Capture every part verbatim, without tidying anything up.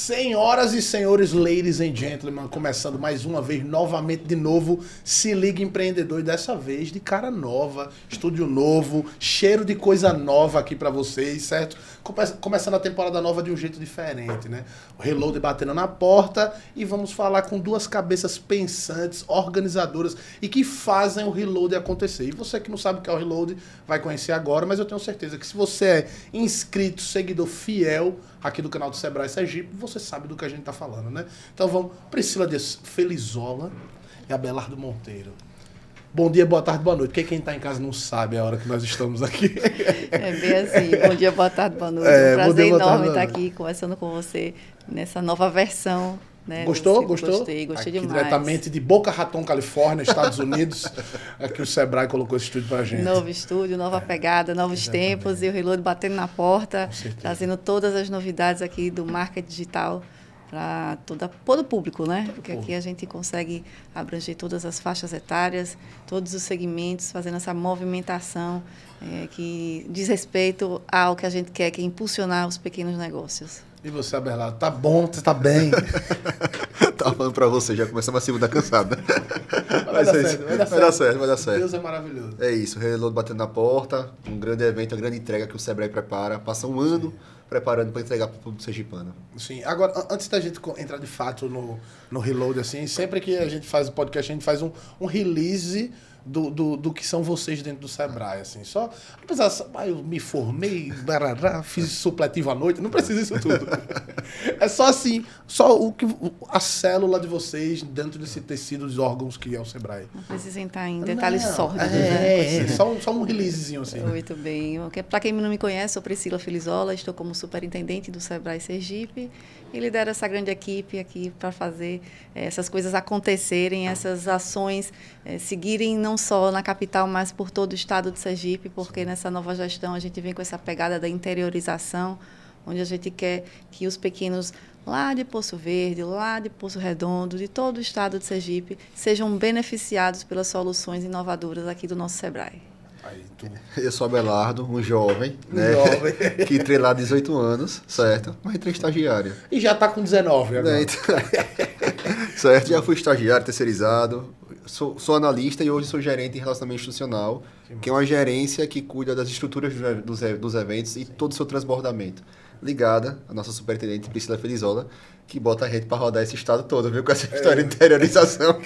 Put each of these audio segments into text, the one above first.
Senhoras e senhores, ladies and gentlemen, começando mais uma vez, novamente de novo, Se Liga Empreendedor, e dessa vez de cara nova, estúdio novo, cheiro de coisa nova aqui pra vocês, certo? Come- Começando a temporada nova de um jeito diferente, né? O Reload batendo na porta e vamos falar com duas cabeças pensantes, organizadoras e que fazem o Reload acontecer. E você que não sabe o que é o Reload vai conhecer agora, mas eu tenho certeza que se você é inscrito, seguidor fiel aqui do canal do Sebrae Sergipe, você sabe do que a gente tá falando, né? Então vamos, Priscila Dias Felizola e Abelardo Monteiro. Bom dia, boa tarde, boa noite. Porque quem tá em casa não sabe a hora que nós estamos aqui. É bem assim. Bom dia, boa tarde, boa noite. É, um prazer bom dia, boa enorme tarde, estar boa aqui conversando com você nessa nova versão. Né, Gostou? do Gostou? Gostei, gostei aqui demais. diretamente de Boca Raton, Califórnia, Estados Unidos. Aqui o Sebrae colocou esse estúdio pra gente. Novo estúdio, nova é, pegada, novos exatamente. tempos, e o Reload batendo na porta, trazendo todas as novidades aqui do marketing digital para todo o público, né? Porque aqui a gente consegue abranger todas as faixas etárias, todos os segmentos, fazendo essa movimentação é, que diz respeito ao que a gente quer, que é impulsionar os pequenos negócios. E você, Abelardo, tá bom, você tá bem? Tava falando pra você, já começamos a segunda cansada. Vai, dar certo, vai, dar vai dar certo, vai dar certo. Deus é maravilhoso. É isso, o Reload batendo na porta, um grande evento, uma grande entrega que o Sebrae prepara. Passa um ano Sim. preparando para entregar para o público sergipano. Sim, agora, antes da gente entrar de fato no, no Reload, assim, sempre que a gente faz o podcast, a gente faz um, um release do, do, do que são vocês dentro do Sebrae, assim, só, apesar, ah, eu me formei, barará, fiz supletivo à noite, não precisa isso tudo. É só assim, só o que, a célula de vocês dentro desse tecido dos órgãos que é o Sebrae. Não precisa entrar em detalhes não, sórdidos, é, né? É, é, só, só um releasezinho, assim. Muito bem. Para quem não me conhece, sou Priscila Felizola, estou como superintendente do Sebrae Sergipe e lidero essa grande equipe aqui para fazer é, essas coisas acontecerem, essas ações é, seguirem não só na capital, mas por todo o estado de Sergipe, porque nessa nova gestão a gente vem com essa pegada da interiorização, onde a gente quer que os pequenos lá de Poço Verde, lá de Poço Redondo, de todo o estado de Sergipe, sejam beneficiados pelas soluções inovadoras aqui do nosso Sebrae. Aí, tu... Eu sou Abelardo, um jovem, um né? jovem. que entrei lá há dezoito anos, certo? Mas entrei estagiário. E já está com dezenove agora. Né? Então... certo, já fui estagiário, terceirizado, sou, sou analista e hoje sou gerente em relacionamento institucional, que, que é uma gerência que cuida das estruturas dos, dos eventos e Sim. todo o seu transbordamento. Ligada a nossa superintendente Priscila Felizola, que bota a rede para rodar esse estado todo, viu? Com essa história de interiorização.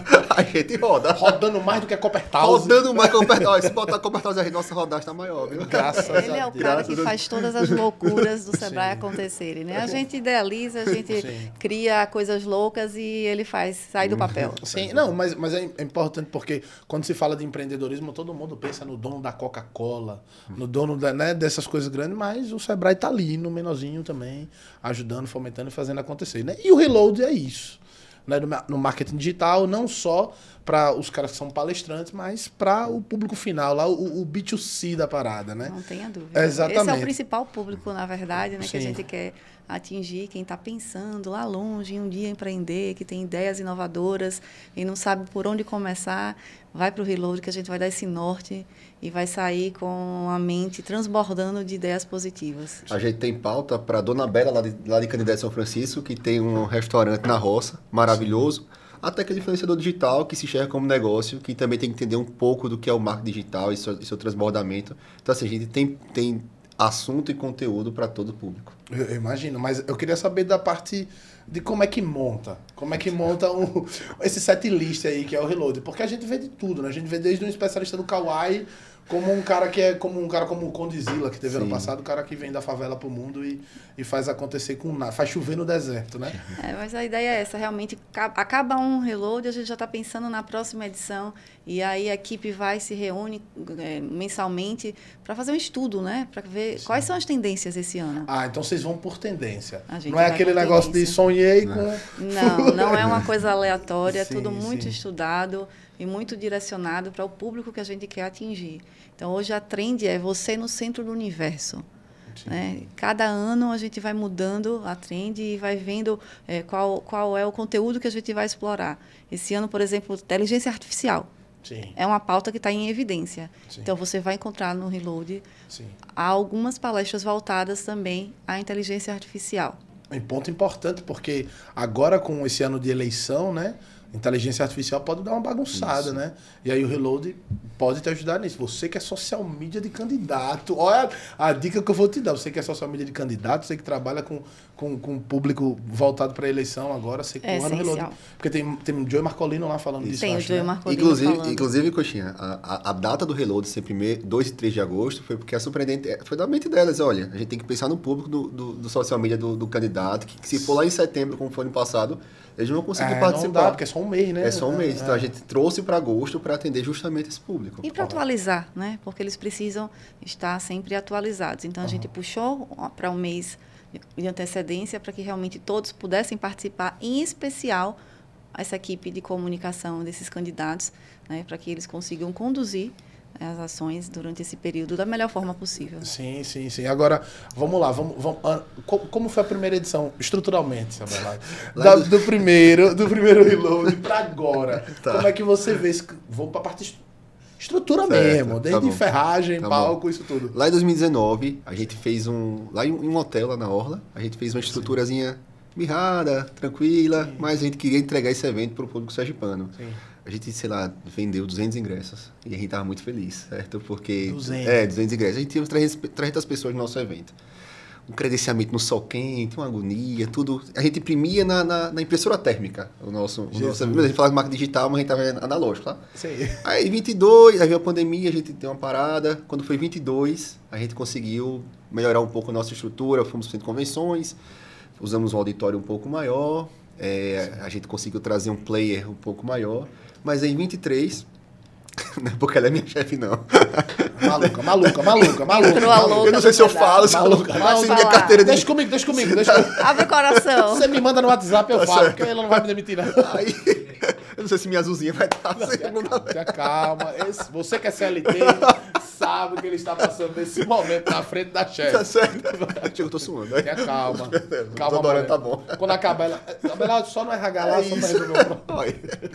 A gente roda. Rodando mais do que a Coppertause. Rodando mais que a Coppertause. Se botar a Coppertause aí, nossa rodagem está maior, viu? Graças Ele a Deus. é o cara que faz todas as loucuras do Sebrae Sim. acontecerem, né? A gente idealiza, a gente Sim. cria coisas loucas e ele faz, sai do papel. Sim, não, mas, mas é importante porque quando se fala de empreendedorismo, todo mundo pensa no dono da Coca-Cola, no dono da, né, dessas coisas grandes, mas o Sebrae está ali, no menorzinho também, ajudando, fomentando e fazendo acontecer, né? E o Reload é isso, né? No, no marketing digital, não só para os caras que são palestrantes, mas para o público final, lá o, o B dois C da parada, né? Não tenha dúvida. É, exatamente. Esse é o principal público, na verdade, né, Sim. que a gente quer atingir, quem está pensando lá longe em um dia empreender, que tem ideias inovadoras e não sabe por onde começar, vai para o Reload que a gente vai dar esse norte e vai sair com a mente transbordando de ideias positivas. A gente tem pauta para a Dona Bela, lá de, lá de Canindé, São Francisco, que tem um restaurante na roça, maravilhoso. Sim. Até aquele influenciador digital que se enxerga como negócio, que também tem que entender um pouco do que é o marketing digital e seu, e seu transbordamento. Então, assim, a gente tem, tem assunto e conteúdo para todo o público. Eu, eu imagino, mas eu queria saber da parte de como é que monta. Como é que monta um, esse set list aí, que é o Reload. Porque a gente vê de tudo, né? A gente vê desde um especialista do Kawaii, como um cara que é como um cara como o Condizila, que teve Sim. ano passado, o cara que vem da favela pro mundo e, e faz acontecer com nada, faz chover no deserto, né? É, mas a ideia é essa, realmente, acaba um Reload, a gente já está pensando na próxima edição, e aí a equipe vai, se reúne é, mensalmente para fazer um estudo, né? Para ver Sim. quais são as tendências esse ano. Ah, então vocês vão por tendência. Não é aquele negócio de sonhei com... Não, não é uma coisa aleatória, sim, é tudo muito sim. estudado e muito direcionado para o público que a gente quer atingir. Então, hoje a trend é você no centro do universo. Né? Cada ano a gente vai mudando a trend e vai vendo é, qual, qual é o conteúdo que a gente vai explorar. Esse ano, por exemplo, inteligência artificial. Sim. É uma pauta que está em evidência. Sim. Então, você vai encontrar no Reload Sim. há algumas palestras voltadas também à inteligência artificial. Um ponto importante, porque agora com esse ano de eleição, né? Inteligência artificial pode dar uma bagunçada, Isso. né? E aí o Reload pode te ajudar nisso. Você que é social media de candidato, olha a dica que eu vou te dar. Você que é social media de candidato, você que trabalha com, com, com público voltado para a eleição agora, você é corra no Reload. Porque tem, tem o Joey Marcolino lá falando Isso. disso. Tem acho, o Joey né? Marcolino inclusive, falando. Inclusive, Coxinha, a, a, a data do Reload ser primeiro, dois e três de agosto foi porque a surpreendente foi da mente delas. Olha, a gente tem que pensar no público do, do, do social media do, do candidato, que, que se for lá em setembro, como foi no passado, eles não vão conseguir é, participar. Não dá, porque é só um mês, né? É só um mês. É, então é. a gente trouxe para agosto para atender justamente esse público. E para atualizar, né? Porque eles precisam estar sempre atualizados. Então a uhum. gente puxou para um mês de antecedência para que realmente todos pudessem participar, em especial essa equipe de comunicação desses candidatos, né? Para que eles consigam conduzir as ações durante esse período da melhor forma possível. Sim, sim, sim. Agora, vamos lá. Vamos, vamos, como foi a primeira edição, estruturalmente, Isabela? Da, do... do primeiro do primeiro Reload para agora. Tá. Como é que você vê? Vamos para a parte estrutura certo, mesmo, desde tá ferragem, tá palco, bom. Isso tudo. Lá em dois mil e dezenove, a gente fez um... Lá em um hotel, lá na Orla, a gente fez uma estruturazinha mirrada, tranquila, sim. Mas a gente queria entregar esse evento para o público sergipano. Sim. A gente, sei lá, vendeu duzentos ingressos e a gente estava muito feliz, certo? Porque... duzentos. É, duzentos ingressos. A gente tinha trezentas pessoas no nosso evento. Um credenciamento no sol quente, uma agonia, tudo. A gente imprimia na, na, na impressora térmica. O nosso, o nosso, a gente falava de marca digital, mas a gente estava analógico, tá? Sim. Aí, vinte e dois, aí veio a pandemia, a gente deu uma parada. Quando foi vinte e dois, a gente conseguiu melhorar um pouco a nossa estrutura, fomos para convenções, usamos um auditório um pouco maior, é, a gente conseguiu trazer um player um pouco maior. Mas em vinte e três, não é porque ela é minha chefe, não. Maluca, maluca, maluca, maluca. Eu não sei se eu falo, se maluca, mas se minha carteira... Deixa comigo, deixa comigo, deixa comigo. Abre o coração. Você me manda no WhatsApp, eu tá falo, certo. Porque ela não vai me demitir, não. Aí, eu não sei se minha azulzinha vai estar... Não, segunda... tenha calma. Esse, você que é C L T, sabe que ele está passando nesse momento na frente da chefe. Tá certo. Eu tô suando. Tenha calma. Calma, tô adorando, tá bom. Quando acabar, ela... ela só no R H lá, é só pra resolver o problema.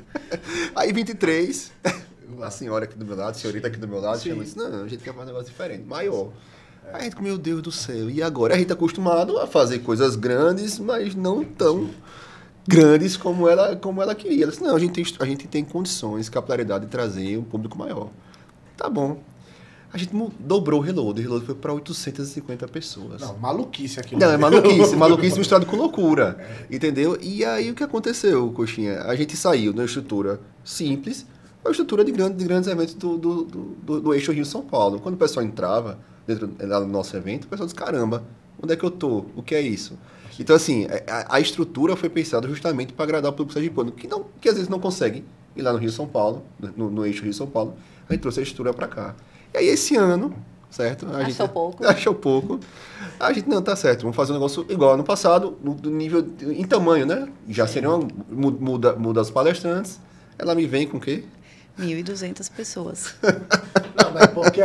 Aí, vinte e três... A senhora aqui do meu lado, a senhorita aqui do meu lado, chama isso, não, a gente quer fazer um negócio diferente, maior. É. Aí a gente, meu Deus do céu, e agora? A gente tá acostumado a fazer coisas grandes, mas não tão grandes como ela, como ela queria. Ela disse, não, a gente, tem, a gente tem condições, capilaridade de trazer um público maior. Tá bom. A gente dobrou o Reload, o Reload foi para oitocentas e cinquenta pessoas. Não, maluquice aquilo. Não, é maluquice, maluquice misturado com loucura, é. Entendeu? E aí o que aconteceu, Coxinha? A gente saiu de uma estrutura simples, a estrutura de, grande, de grandes eventos do, do, do, do eixo Rio-São Paulo. Quando o pessoal entrava dentro lá no nosso evento, o pessoal disse, caramba, onde é que eu tô? O que é isso? Então, assim, a, a estrutura foi pensada justamente para agradar o público sergipano, que, não, que às vezes não consegue ir lá no Rio-São Paulo, no, no eixo Rio-São Paulo, a gente trouxe a estrutura para cá. E aí, esse ano, certo? A achou gente, pouco. Achou pouco. A gente, não, tá certo, vamos fazer um negócio igual ano passado, no, no nível, em tamanho, né? Já seriam, muda, muda os palestrantes. Ela me vem com o quê? mil e duzentas pessoas. Não, mas é porque,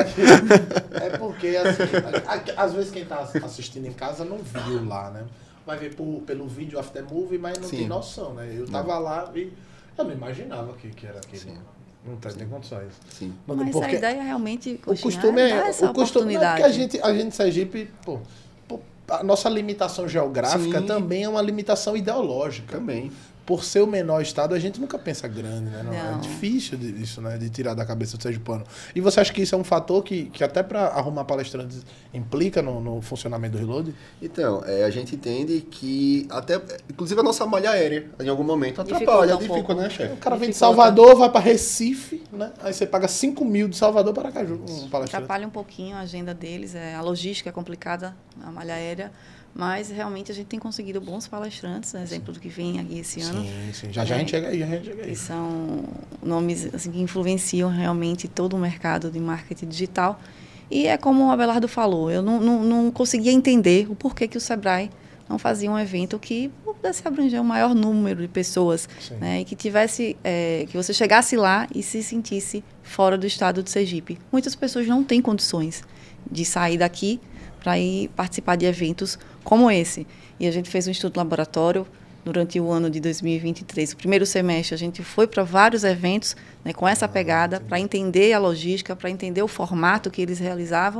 é porque assim, às vezes quem está assistindo em casa não viu lá, né? Vai ver por, pelo vídeo after movie, mas não Sim. tem noção, né? Eu tava não. lá e eu não imaginava que, que era aquilo. Sim. Não tem nem condições. Sim. Mas porque a ideia realmente o costume é essa o costume é que a gente a gente Sergipe, pô, pô, a nossa limitação geográfica Sim. também é uma limitação ideológica. Também. Por ser o menor estado, a gente nunca pensa grande, né? Não, não. É difícil de, isso, né? De tirar da cabeça do sergipano. E você acha que isso é um fator que, que até para arrumar palestrantes implica no, no funcionamento do Reload? Então, é, a gente entende que até, inclusive a nossa malha aérea, em algum momento, atrapalha, dificulta, um né, chefe? O cara vem de Salvador, vai para Recife, né? Aí você paga cinco mil de Salvador para Aracaju, um palestrante. Atrapalha um pouquinho a agenda deles, é, a logística é complicada, a malha aérea. Mas realmente a gente tem conseguido bons palestrantes, né? Exemplo do que vem aqui esse ano. Sim, sim. Já, já é, a gente chega aí, já a gente chega aí. Que são nomes assim, que influenciam realmente todo o mercado de marketing digital. E é como o Abelardo falou, eu não, não, não conseguia entender o porquê que o Sebrae não fazia um evento que pudesse abranger um maior número de pessoas, né? E que tivesse, é, que você chegasse lá e se sentisse fora do estado de Sergipe. Muitas pessoas não têm condições de sair daqui para ir participar de eventos como esse. E a gente fez um estudo laboratório durante o ano de dois mil e vinte e três. O primeiro semestre, a gente foi para vários eventos, né, com essa pegada, para entender a logística, para entender o formato que eles realizavam.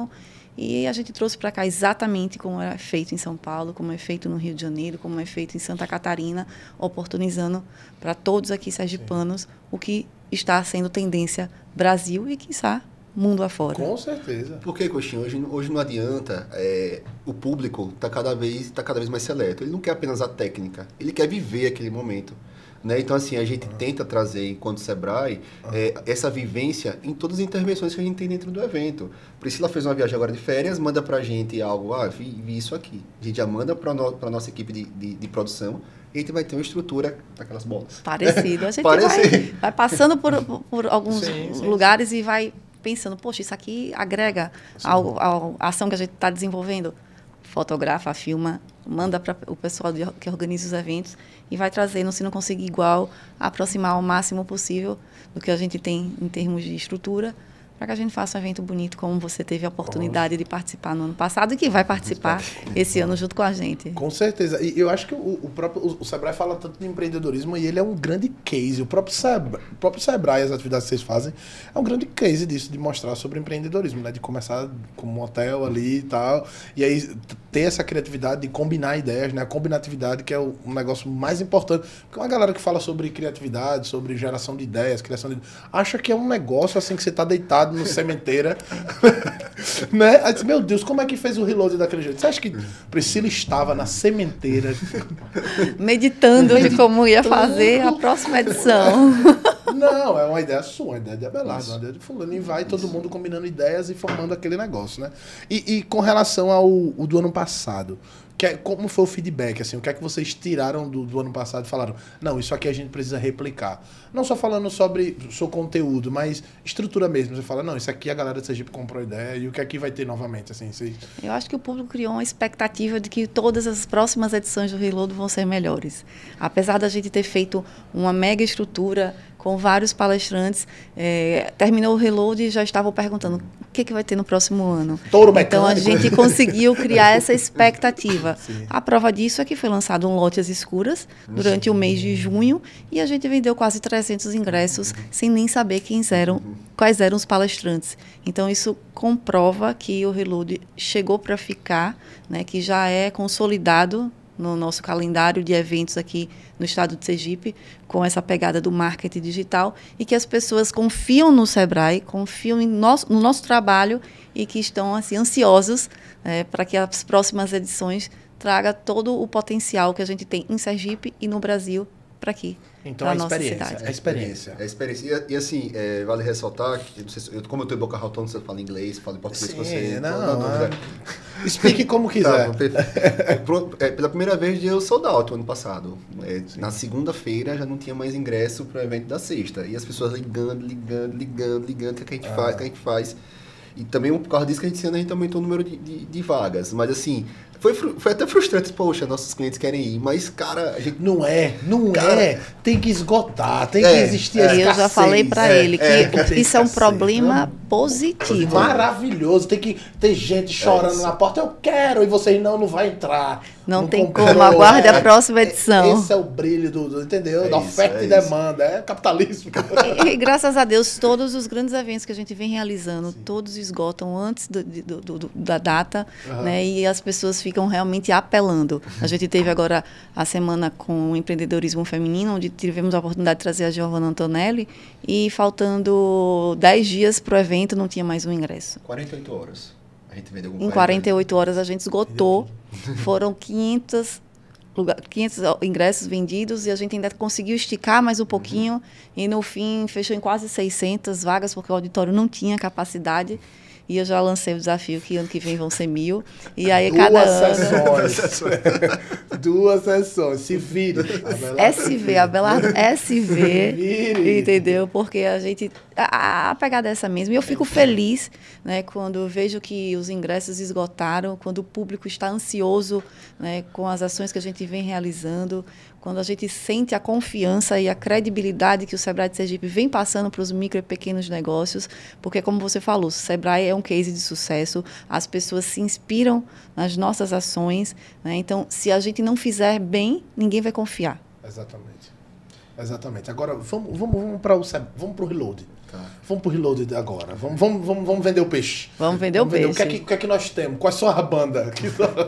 E a gente trouxe para cá exatamente como é feito em São Paulo, como é feito no Rio de Janeiro, como é feito em Santa Catarina, oportunizando para todos aqui sergipanos Sim. o que está sendo tendência Brasil e, quiçá, mundo afora. Com certeza. Porque, Coxinha, hoje, hoje não adianta, é, o público está cada, vez, tá cada vez mais seleto. Ele não quer apenas a técnica, ele quer viver aquele momento. Né? Então, assim, a gente uhum. tenta trazer, enquanto Sebrae, uhum. é, essa vivência em todas as intervenções que a gente tem dentro do evento. Priscila fez uma viagem agora de férias, manda pra gente algo, ah, vi, vi isso aqui. A gente já manda pra, no, pra nossa equipe de, de, de produção e a gente vai ter uma estrutura daquelas bolas. Parecido. A gente vai, vai passando por, por alguns sim, sim, lugares sim. e vai pensando, poxa, isso aqui agrega à ação que a gente está desenvolvendo. Fotografa, filma, manda para o pessoal de, que organiza os eventos e vai trazendo, se não conseguir igual, aproximar o máximo possível do que a gente tem em termos de estrutura, para que a gente faça um evento bonito, como você teve a oportunidade de participar no ano passado e que vai participar esse ano junto com a gente. Com certeza. E eu acho que o, o próprio o Sebrae fala tanto de empreendedorismo e ele é um grande case. O próprio Sebrae, o próprio Sebrae, as atividades que vocês fazem, é um grande case disso, de mostrar sobre empreendedorismo, né? De começar como um hotel ali e tal, e aí ter essa criatividade de combinar ideias, né? A combinatividade, que é o um negócio mais importante. Porque uma galera que fala sobre criatividade, sobre geração de ideias, criação de... acha que é um negócio assim que você está deitado no cementeira, né? Aí disse, meu Deus, como é que fez o reload daquele jeito? Você acha que Priscila estava na sementeira meditando de como ia fazer a próxima edição? Não, é uma ideia sua, uma ideia de Abelardo, uma ideia de fulano, e vai todo mundo combinando ideias e formando aquele negócio, né? E, e com relação ao, ao do ano passado, que é, como foi o feedback, assim, o que é que vocês tiraram do, do ano passado e falaram, não, isso aqui a gente precisa replicar. Não só falando sobre o seu conteúdo, mas estrutura mesmo. Você fala, não, isso aqui a galera de Sergipe comprou ideia e o que aqui vai ter novamente, assim? Você... Eu acho que o público criou uma expectativa de que todas as próximas edições do Reload vão ser melhores. Apesar da gente ter feito uma mega estrutura com vários palestrantes, é, terminou o Reload e já estavam perguntando o que, que vai ter no próximo ano. Touro mecânico. Então, a gente conseguiu criar essa expectativa. Sim. A prova disso é que foi lançado um lote às escuras durante Sim. o mês de junho e a gente vendeu quase trezentos ingressos sem nem saber quem eram, quais eram os palestrantes. Então, isso comprova que o Reload chegou para ficar, né, que já é consolidado no nosso calendário de eventos aqui no estado de Sergipe, com essa pegada do marketing digital, e que as pessoas confiam no Sebrae, confiam em nosso, no nosso trabalho e que estão assim, ansiosos é, para que as próximas edições traga todo o potencial que a gente tem em Sergipe e no Brasil para aqui. Então, a experiência, a experiência. É a experiência. E, e assim, é, vale ressaltar que, não sei se, eu, como eu estou em Boca Raton, você fala inglês, fala em português, Sim, você... Não, não, não, não. Explique como quiser. Tá, é, pela primeira vez eu sold out ano passado. É, na segunda-feira já não tinha mais ingresso para o evento da sexta. E as pessoas ligando, ligando, ligando, ligando, o que, é que a gente ah. faz, o que a gente faz. E também por causa disso que a gente, a gente aumentou o número de, de, de vagas. Mas assim... Foi, foi até frustrante, poxa, nossos clientes querem ir, mas, cara... A gente, não é, não cara, é. Tem que esgotar, tem é, que existir é, Eu já falei para é, ele que é, isso é um problema não, positivo. Maravilhoso. Tem que ter gente chorando é na porta, eu quero, e vocês não, não vai entrar. Não, não tem comprou, como, aguarde é, a próxima edição. Esse é o brilho do, do entendeu? É da oferta isso, e é demanda, isso. É capitalismo. E, e graças a Deus, todos os grandes eventos que a gente vem realizando, Sim. todos esgotam antes do, do, do, da data, uhum. né? E as pessoas ficam realmente apelando. A gente teve agora a semana com o empreendedorismo feminino, onde tivemos a oportunidade de trazer a Giovanna Antonelli, e faltando dez dias para o evento, não tinha mais um ingresso. quarenta e oito horas. A gente vendeu em quarenta e oito horas a gente esgotou. Foram quinhentos, quinhentos ingressos vendidos e a gente ainda conseguiu esticar mais um pouquinho. Uhum. E no fim fechou em quase seiscentas vagas, porque o auditório não tinha capacidade. E eu já lancei o desafio que ano que vem vão ser mil. E aí Duas cada sessões. ano... Duas sessões. Se vire. S V, Abelardo S V. Vire. Entendeu? Porque a gente... A, a pegada é essa mesmo. E eu fico feliz, né, quando vejo que os ingressos esgotaram, quando o público está ansioso, né, com as ações que a gente vem realizando, quando a gente sente a confiança e a credibilidade que o Sebrae de Sergipe vem passando para os micro e pequenos negócios, porque, como você falou, o Sebrae é um case de sucesso, as pessoas se inspiram nas nossas ações, né? Então, se a gente não fizer bem, ninguém vai confiar. Exatamente. Exatamente. Agora, vamos, vamos, vamos para o vamos para o Reload. Tá. Vamos pro Reloaded agora. Vamos, vamos, vamos, vamos vender o peixe. Vamos vender vamos o peixe. O que, é que, o que é que nós temos? Quais são as bandas aqui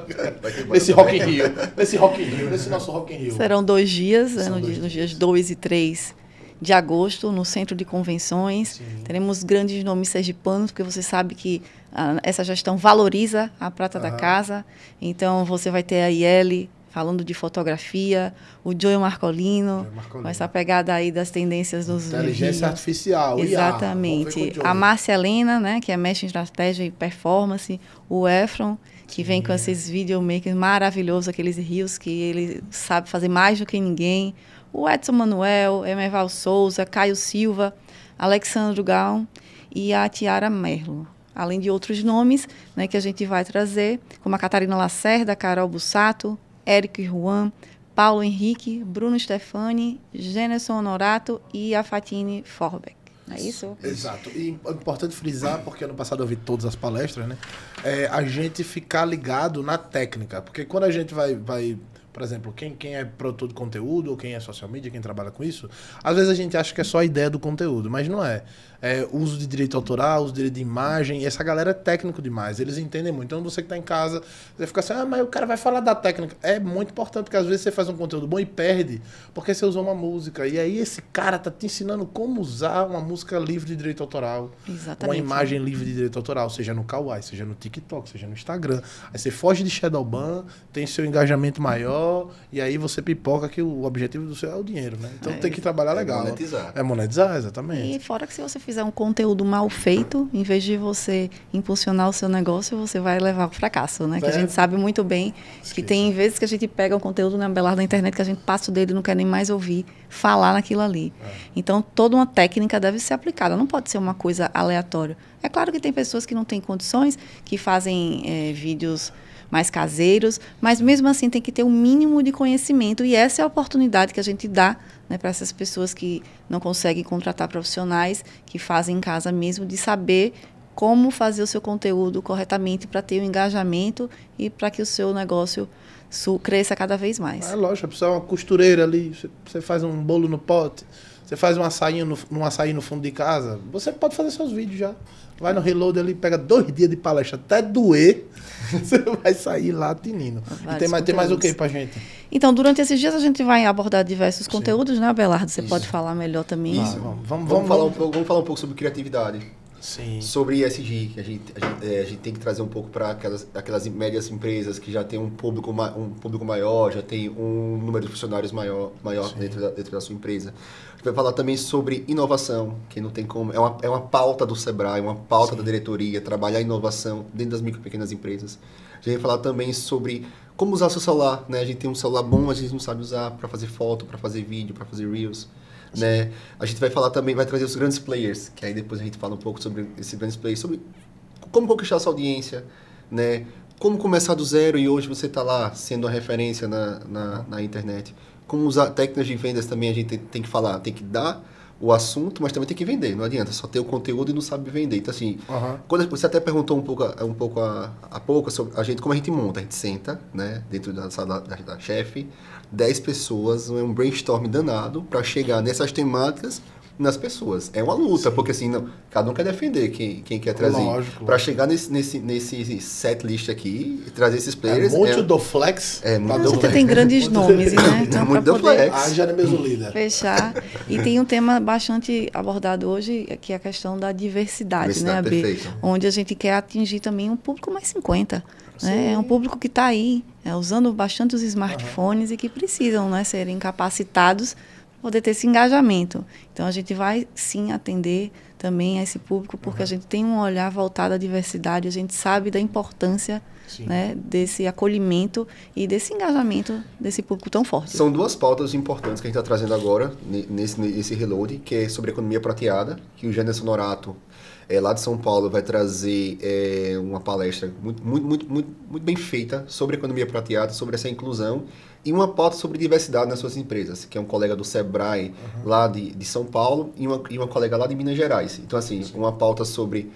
nesse Rock in Rio? Nesse Rock in Rio, nesse nosso Rock in Rio. Serão dois dias, São né, no dois dia, nos dias. dias dois e três de agosto, no Centro de Convenções. Sim. Teremos grandes nomes sergipanos, porque você sabe que ah, essa gestão valoriza a prata da Aham. casa. Então, você vai ter a Iele falando de fotografia, o Joey Marcolino, Joey Marcolino. com essa pegada aí das tendências dos Inteligência vídeos. artificial. I A. Vamos Exatamente. ver com o Joey. A Márcia Helena, né, que é mestre em estratégia e performance. O Efron, que Sim. vem com esses videomakers maravilhosos, aqueles rios que ele sabe fazer mais do que ninguém. O Edson Manuel, Emerval Souza, Caio Silva, Alexandro Gal e a Tiara Merlo. Além de outros nomes, né, que a gente vai trazer, como a Catarina Lacerda, Carol Bussato, Érico Juan, Paulo Henrique, Bruno Stefani, Gêneson Honorato e a Fatine Forbeck. É isso? Exato. E é importante frisar, porque ano passado eu vi todas as palestras, né? É, a gente ficar ligado na técnica. Porque quando a gente vai... vai por exemplo, quem, quem é produtor de conteúdo, ou quem é social media, quem trabalha com isso, às vezes a gente acha que é só a ideia do conteúdo, mas não é. É uso de direito autoral, uso de direito de imagem, e essa galera é técnico demais, eles entendem muito. Então você que está em casa, você fica assim, ah, mas o cara vai falar da técnica. É muito importante, porque às vezes você faz um conteúdo bom e perde, porque você usou uma música, e aí esse cara tá te ensinando como usar uma música livre de direito autoral, Exatamente. uma imagem livre de direito autoral, seja no Kawaii, seja no TikTok, seja no Instagram. Aí você foge de Shadowban, tem seu engajamento maior, e aí você pipoca que o objetivo do seu é o dinheiro, né? Então É, tem que trabalhar legal. É monetizar. É monetizar, exatamente. E fora que se você fizer um conteúdo mal feito, em vez de você impulsionar o seu negócio, você vai levar ao fracasso, né? Que a É. gente sabe muito bem que Esqueça. tem vezes que a gente pega um conteúdo na belar da internet que a gente passa o dedo e não quer nem mais ouvir falar naquilo ali. É. Então, toda uma técnica deve ser aplicada, não pode ser uma coisa aleatória. É claro que tem pessoas que não têm condições, que fazem é, vídeos mais caseiros, mas mesmo assim tem que ter um mínimo de conhecimento e essa é a oportunidade que a gente dá, né, para essas pessoas que não conseguem contratar profissionais, que fazem em casa mesmo, de saber como fazer o seu conteúdo corretamente para ter o engajamento e para que o seu negócio su- cresça cada vez mais. É lógico, a pessoa é uma costureira ali, você- você faz um bolo no pote, você faz um açaí no, um açaí no fundo de casa, você pode fazer seus vídeos já. Vai no Reload ali, pega dois dias de palestra até doer, você vai sair lá tinindo. E Vários tem mais, tem mais o que conteúdos. pra gente? Então, durante esses dias a gente vai abordar diversos Sim. conteúdos, né, Abelardo? Você Isso. pode falar melhor também. Ah, Isso. vamos, vamos, Vamos, vamos, falar um vamos. pouco, vamos falar um pouco sobre criatividade. Sim. Sobre E S G, que a gente, a gente, é, a gente tem que trazer um pouco para aquelas, aquelas médias empresas que já tem um público, ma- um público maior, já tem um número de funcionários maior, maior dentro da, dentro da sua empresa. A gente vai falar também sobre inovação, que não tem como. É uma, é uma pauta do Sebrae, uma pauta Sim. da diretoria, trabalhar a inovação dentro das micro e pequenas empresas. A gente vai falar também sobre como usar seu celular, né? A gente tem um celular bom, a gente não sabe usar para fazer foto, para fazer vídeo, para fazer reels. Né? A gente vai falar também, vai trazer os grandes players, que aí depois a gente fala um pouco sobre esses grandes players, sobre como conquistar essa audiência, né? Como começar do zero e hoje você está lá sendo uma referência na, na, na internet. Como usar técnicas de vendas também a gente tem, tem que falar, tem que dar o assunto, mas também tem que vender, não adianta só ter o conteúdo e não sabe vender. Então assim, Aham. quando você até perguntou um pouco, a- um pouco a, a pouco sobre a gente, como a gente monta, a gente senta, né, dentro da sala da, da chefe, dez pessoas, é um brainstorm danado para chegar nessas temáticas nas pessoas. É uma luta, Sim. porque assim, não, cada um quer defender quem, quem quer trazer. Lógico. Para chegar nesse, nesse, nesse set list aqui, e trazer esses É players. muito do flex. é pra muito do do Você flex. tem grandes Muito- nomes, né? É Então, muito para do poder flex. Ah, já é mesmo líder. fechar. E tem um tema bastante abordado hoje, que é a questão da diversidade, Diversidade, né, A B? perfeito. Onde a gente quer atingir também um público mais cinquenta. Né? É um público que está aí, é, usando bastante os smartphones e que precisam, né, serem capacitados para poder ter esse engajamento. Então, a gente vai, sim, atender também a esse público, porque Uhum. a gente tem um olhar voltado à diversidade, a gente sabe da importância, Sim. né, desse acolhimento e desse engajamento desse público tão forte. São duas pautas importantes que a gente está trazendo agora, ne- nesse, nesse reload, que é sobre economia prateada, que o Gêneson Honorato, é, lá de São Paulo, vai trazer é, uma palestra muito, muito, muito, muito, muito bem feita sobre economia prateada, sobre essa inclusão, e uma pauta sobre diversidade nas suas empresas, que é um colega do Sebrae, lá de, de São Paulo, e uma, e uma colega lá de Minas Gerais. Então, assim, uma pauta sobre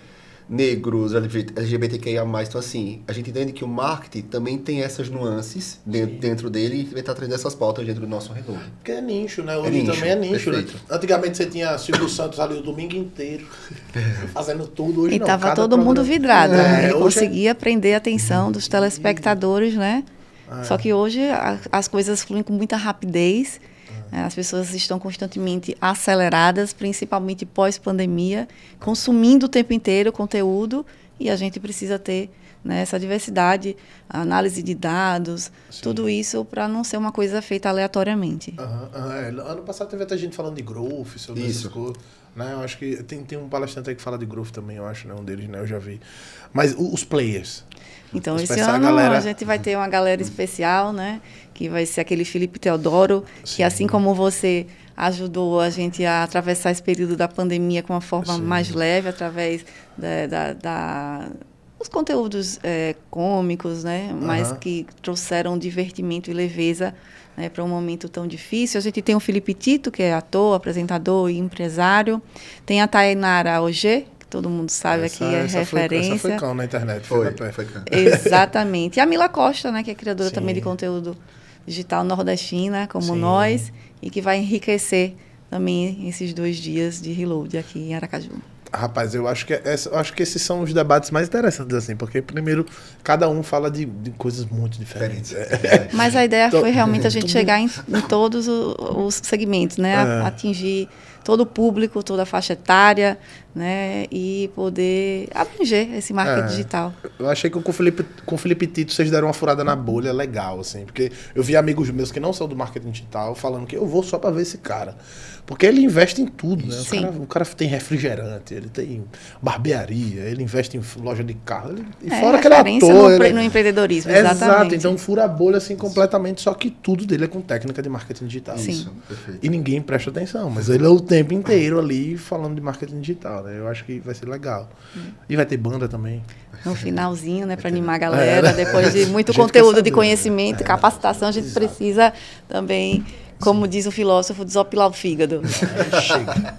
negros, L G B T Q I A mais. Então, assim, a gente entende que o marketing também tem essas nuances dentro, dentro dele e vai estar trazendo essas pautas dentro do nosso redor. Porque é nicho, né? Hoje é nicho, também é nicho, né? Perfeito. Antigamente você tinha Silvio Santos ali o domingo inteiro, fazendo tudo. Hoje e não. tava Cada todo programa... mundo vidrado, É, né? Ele hoje conseguia prender a atenção dos telespectadores, né? É. Só que hoje a, as coisas fluem com muita rapidez. É. As pessoas estão constantemente aceleradas, principalmente pós-pandemia, consumindo o tempo inteiro conteúdo, e a gente precisa ter, né, essa diversidade, a análise de dados, Sim. tudo isso para não ser uma coisa feita aleatoriamente. Uhum, uhum, é. Ano passado teve até gente falando de growth, sobre isso. essas coisas. Né? Eu acho que tem, tem um palestrante aí que fala de growth também, eu acho, né? Um deles, né? Eu já vi. Mas os players. Então, os esse ano a, galera... a gente vai ter uma galera especial, né? Que vai ser aquele Felipe Teodoro, Sim. que assim como você ajudou a gente a atravessar esse período da pandemia com uma forma Sim. mais leve, através da... da, da... os conteúdos é, cômicos, né? Mas uhum. que trouxeram divertimento e leveza, né, para um momento tão difícil. A gente tem o Felipe Tito, que é ator, apresentador e empresário. Tem a Tainara Ogê, que todo mundo sabe essa, aqui, é essa referência. Foi, essa foi cão na internet. Foi, foi, foi cão. Exatamente. E a Mila Costa, né, que é criadora Sim. também de conteúdo digital nordestina, como Sim. nós, e que vai enriquecer também esses dois dias de Reload aqui em Aracaju. Rapaz, eu acho que, essa, eu acho que esses são os debates mais interessantes, assim, porque, primeiro, cada um fala de, de coisas muito diferentes. É. Mas a ideia foi realmente a gente chegar em, em todos os, os segmentos, né? É. Atingir todo o público, toda a faixa etária, né? E poder abranger esse marketing é. digital. Eu achei que com o Felipe, com o Felipe Tito vocês deram uma furada na bolha legal, assim, porque eu vi amigos meus que não são do marketing digital falando que eu vou só para ver esse cara. Porque ele investe em tudo, né? O cara, o cara tem refrigerante, ele tem barbearia, ele investe em loja de carro. Ele, e é, fora que ele é ator. No, ele... no empreendedorismo, exatamente. Exato, então fura a bolha assim completamente, só que tudo dele é com técnica de marketing digital. Sim. Isso, perfeito. E ninguém presta atenção, mas ele é o tempo inteiro ali falando de marketing digital, né? Eu acho que vai ser legal. Hum. E vai ter banda também. No finalzinho, né, para animar a galera, é, né? Depois de muito conteúdo de conhecimento, é, capacitação, a gente exato. precisa também... Como diz o filósofo, desopilar o fígado. É, chega,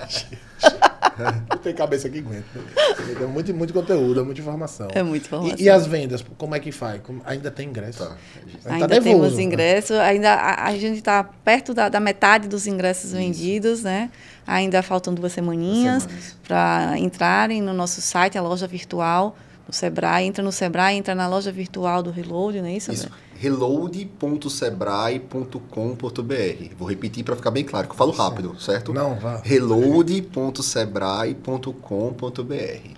chega. Não tem cabeça que aguenta. É muito, muito conteúdo, é muita informação. É muita informação. E, e as vendas, como é que faz? Como, ainda tem ingresso? Tá. Ainda tá temos ingressos. Ainda, a, a gente está perto da, da metade dos ingressos Isso. vendidos, né? Ainda faltam duas semaninhas para entrarem no nosso site, a loja virtual do Sebrae. Entra no Sebrae, entra na loja virtual do Reload, não é isso? Isso. reload ponto sebrae ponto com ponto br. Vou repetir para ficar bem claro, que eu falo rápido, Sim. certo? Não, vá. reload ponto sebrae ponto com ponto br.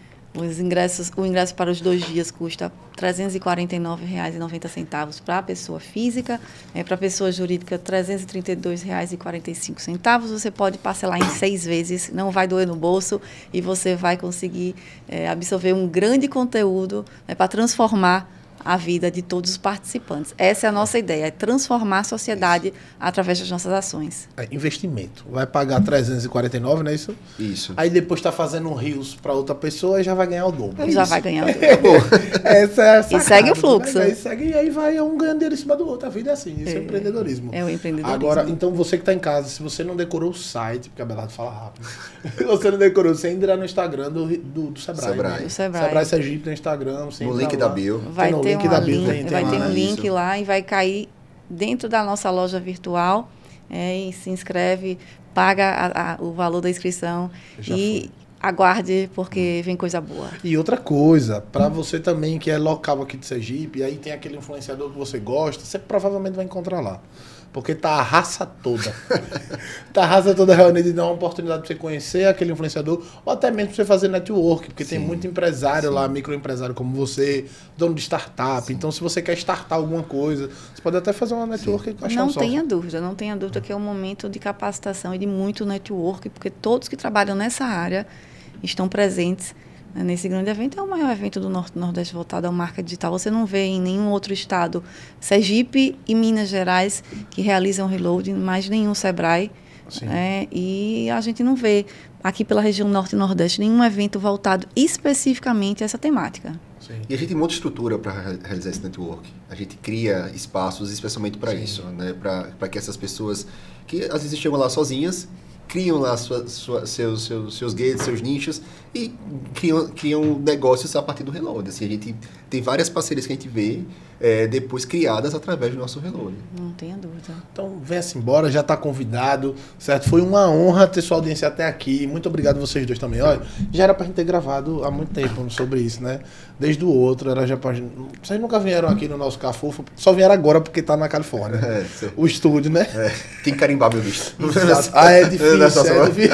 Os ingressos, o ingresso para os dois dias custa trezentos e quarenta e nove reais e noventa centavos para a pessoa física, é, para a pessoa jurídica trezentos e trinta e dois reais e quarenta e cinco centavos. Você pode parcelar em seis vezes, não vai doer no bolso e você vai conseguir é, absorver um grande conteúdo, né, para transformar a vida de todos os participantes. Essa é a nossa ideia, é transformar a sociedade isso. através das nossas ações. É, investimento. Vai pagar trezentos e quarenta e nove, não é isso? Isso. Aí depois está fazendo um rios para outra pessoa e já vai ganhar o dobro. É já vai ganhar o dobro. Essa é a sacada, e segue o fluxo. Né? Aí segue, e aí vai um ganhando dinheiro em cima do outro. A vida é assim, isso é, é empreendedorismo. É o empreendedorismo. Agora, então você que está em casa, se você não decorou o site, porque a Abelardo fala rápido, se você não decorou, você entra no Instagram do, do, do Sebrae. Sebrae. Né? Do Sebrae. Sebrae Sergipe no Instagram. No link da bio. Vai no ter, link da bio, link, tem, tem vai lá, ter um link isso. lá e vai cair dentro da nossa loja virtual. É, e se inscreve, paga a, a, o valor da inscrição Já e foi. aguarde, porque vem coisa boa. E outra coisa, para você também que é local aqui de Sergipe, e aí tem aquele influenciador que você gosta, você provavelmente vai encontrar lá. Porque tá a raça toda. tá a raça toda reunida e dá uma oportunidade para você conhecer aquele influenciador, ou até mesmo para você fazer network, porque Sim. tem muito empresário Sim. lá, microempresário como você, dono de startup. Sim. Então, se você quer startar alguma coisa, você pode até fazer uma network com a Não tenha dúvida, não tenha dúvida que é um momento de capacitação e de muito network, porque todos que trabalham nessa área estão presentes nesse grande evento. É o maior evento do Norte Nordeste voltado ao marketing digital. Você não vê em nenhum outro estado, Sergipe e Minas Gerais, que realizam reload, mais nenhum Sebrae. É, e a gente não vê aqui pela região Norte e Nordeste nenhum evento voltado especificamente a essa temática. Sim. E a gente monta estrutura para realizar esse network. A gente cria espaços especialmente para isso, né? Para que essas pessoas que às vezes chegam lá sozinhas, criam lá sua, sua, seus, seus, seus gates, seus nichos e criam, criam negócios a partir do Reload. Assim, a gente tem várias parcerias que a gente vê é, depois criadas através do nosso Reload. Não tenha dúvida. Então, venha-se embora, já está convidado, certo? Foi uma honra ter sua audiência até aqui. Muito obrigado vocês dois também. Olha, já era pra gente ter gravado há muito tempo sobre isso, né? Desde o outro, era já pra gente... Vocês nunca vieram aqui no nosso Cafufo, só vieram agora porque tá na Califórnia. É, o estúdio, né? É, tem que carimbar meu visto. Ah, é difícil, é difícil.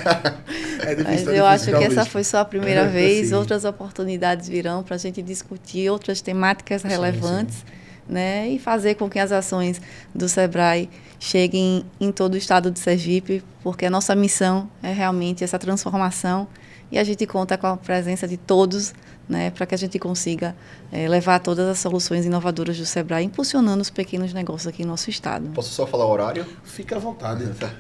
É difícil, Mas eu acho que essa foi só a primeira é, vez. Sim. Outras oportunidades virão para a gente discutir outras temáticas relevantes, sim, sim. Né? E fazer com que as ações do Sebrae cheguem em todo o estado de Sergipe, porque a nossa missão é realmente essa transformação e a gente conta com a presença de todos, né, para que a gente consiga é, levar todas as soluções inovadoras do Sebrae, impulsionando os pequenos negócios aqui no nosso estado. Posso só falar o horário? Fica à vontade.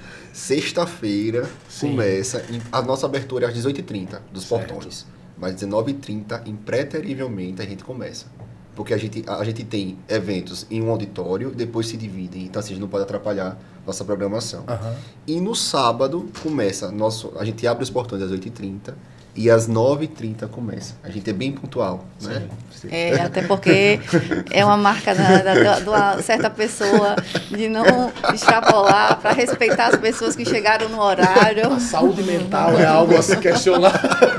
Sexta-feira começa, a nossa abertura é às dezoito e trinta dos certo. Portões, mas dezenove e trinta, impreterivelmente, a gente começa. Porque a gente, a gente tem eventos em um auditório, depois se dividem, então assim, a gente não pode atrapalhar nossa programação. Uhum. E no sábado começa, nosso, a gente abre os portões às oito e trinta, e às nove e trinta começa. A gente é bem pontual, sim, né? Sim. É, até porque é uma marca da, da, de uma certa pessoa de não extrapolar, para respeitar as pessoas que chegaram no horário. A saúde mental é algo a se questionar.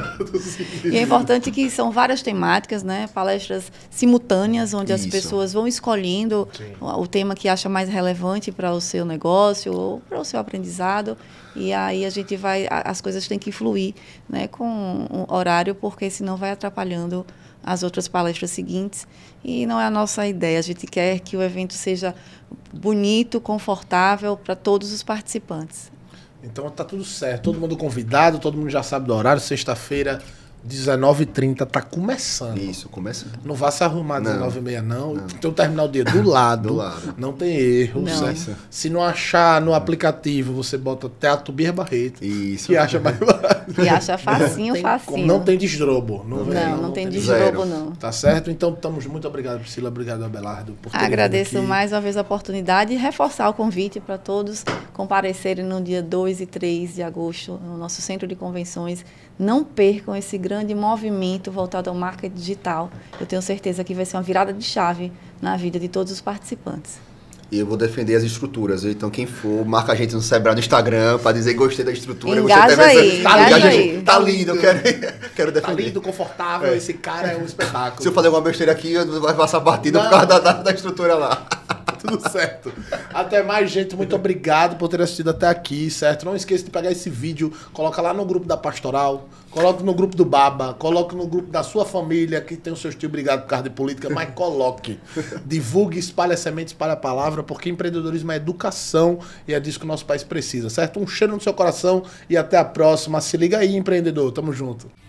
E é importante que são várias temáticas, né? Palestras simultâneas, onde Isso. as pessoas vão escolhendo sim. o tema que acha mais relevante para o seu negócio ou para o seu aprendizado. E aí a gente vai, as coisas têm que fluir, né, com o horário, porque senão vai atrapalhando as outras palestras seguintes. E não é a nossa ideia. A gente quer que o evento seja bonito, confortável para todos os participantes. Então tá tudo certo. Todo mundo convidado, todo mundo já sabe do horário. Sexta-feira, dezenove e trinta, tá começando. Isso, começando. Não vá se arrumar dezenove e trinta, não. não. Tem o terminal dia do lado. do lado. Não tem erro. Não. Se não achar no aplicativo, você bota Teatro Bir Barreto. Isso. Que acha mais barato. E acha facinho, tem, facinho. Não tem desdrobo. Não, não, vem, não, não, não tem, tem desdrobo, não. Tá certo? Então, estamos muito obrigado, Priscila. Obrigado, Abelardo. Por Agradeço mais uma vez a oportunidade e reforçar o convite para todos comparecerem no dia dois e três de agosto no nosso centro de convenções. Não percam esse grande movimento voltado ao marketing digital. Eu tenho certeza que vai ser uma virada de chave na vida de todos os participantes. E eu vou defender as estruturas. Então, quem for, marca a gente no Sebrae, no Instagram, para dizer gostei da estrutura. Engaja você aí, tá, engaja aí. Tá lindo, eu quero, quero defender. Tá lindo, confortável, é. Esse cara é um espetáculo. Se eu fazer alguma besteira aqui, eu vai passar a partida por causa da, da, da estrutura lá. Tudo certo. Até mais, gente. Muito obrigado por ter assistido até aqui, certo? Não esqueça de pegar esse vídeo, coloca lá no grupo da Pastoral, coloque no grupo do Baba, coloque no grupo da sua família, que tem o seu tio brigado por causa de política, mas coloque. Divulgue, espalhe a semente, espalhe a palavra, porque empreendedorismo é educação e é disso que o nosso país precisa, certo? Um cheiro no seu coração e até a próxima. Se liga aí, empreendedor. Tamo junto.